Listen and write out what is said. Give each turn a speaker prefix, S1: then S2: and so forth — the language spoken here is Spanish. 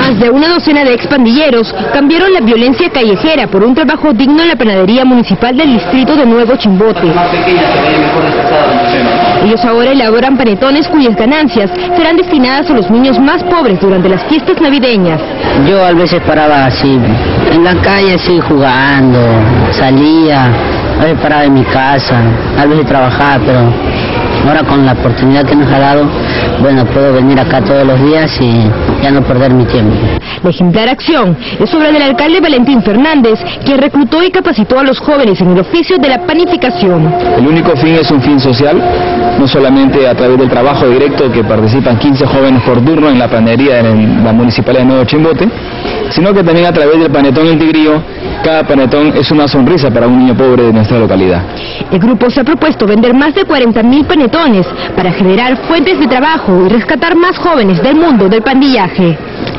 S1: Más de una docena de expandilleros cambiaron la violencia callejera por un trabajo digno en la panadería municipal del distrito de Nuevo Chimbote. Ellos ahora elaboran panetones cuyas ganancias serán destinadas a los niños más pobres durante las fiestas navideñas.
S2: Yo a veces paraba así, en la calle así jugando, salía, a veces paraba en mi casa, a veces trabajaba, pero ahora con la oportunidad que nos ha dado, bueno, puedo venir acá todos los días y ya no perder mi tiempo.
S1: La ejemplar acción es obra del alcalde Valentín Fernández, quien reclutó y capacitó a los jóvenes en el oficio de la panificación.
S3: El único fin es un fin social, no solamente a través del trabajo directo que participan 15 jóvenes por turno en la panadería en la municipalidad de Nuevo Chimbote, sino que también a través del panetón El Tigrillo. Cada panetón es una sonrisa para un niño pobre de nuestra localidad.
S1: El grupo se ha propuesto vender más de 40.000 panetones para generar fuentes de trabajo y rescatar más jóvenes del mundo del pandillaje.